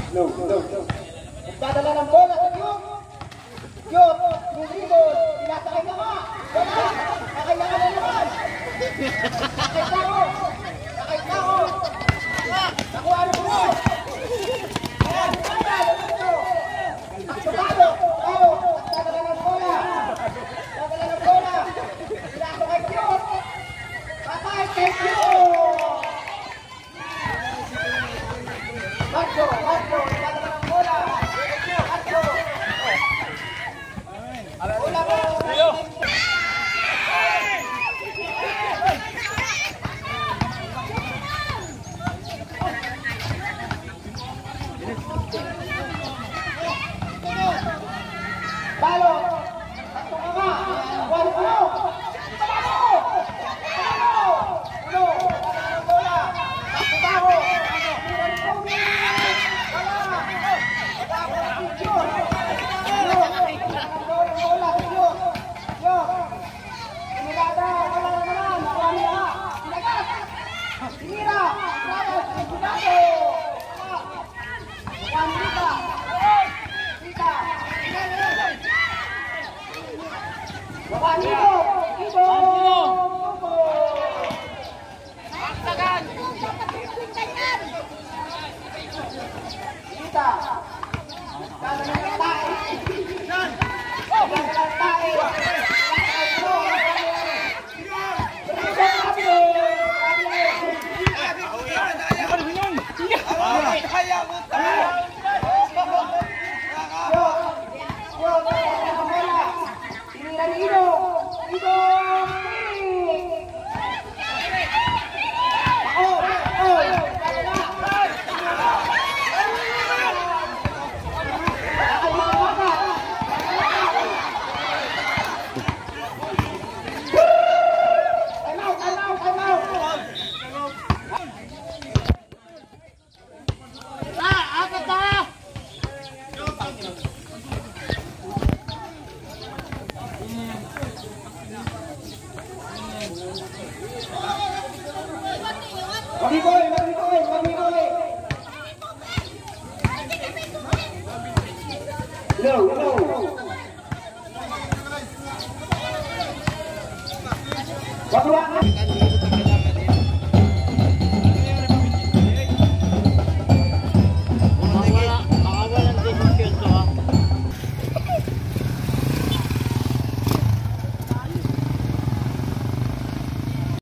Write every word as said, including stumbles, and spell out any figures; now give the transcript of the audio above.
No, no, no. Nagdadala ng bola sa Diyos. Diyos, yung ribon, sinasakay na nga. Wala, nakailangan na naman. Nakay tao. Nakay tao. Nakuha ano mo. Ayan, kaya, luto. Talo, talo, nagdadala ng bola. Nagdadala ng bola. Sinasakay Diyos. Patay, thank you. Marco, Marco, nagdadala ng bola. Marco. Bola mo. Talo. Takto ka nga. Walo ko. Talo. Talo. Ulo. Nagdadala ng bola. Takto taho. Iwan ko. Wala. Wala ako ng picture. Ulo. Nagdadala ng bola. Bola. Diyos. Diyos. Sinigada. Wala na naman. Nakuha niya. Sinagat. Sinira. Sinagat. Sinigado. Wala. Nakuha ni Rita. Rita. Nakuha ni Ibo. Ibo. Ibo. Aksagan. Rita. Kala na ng tae. Kala na ng tae. Mamikoy, mamikoy, mamikoy. No, no. Wag